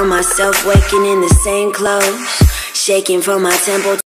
Found myself waking in the same clothes, shaking from my temple